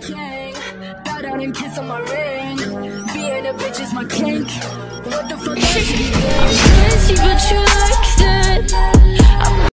king. Bow down and kiss on my ring. Being a bitch is my kink. What the fuck else you think?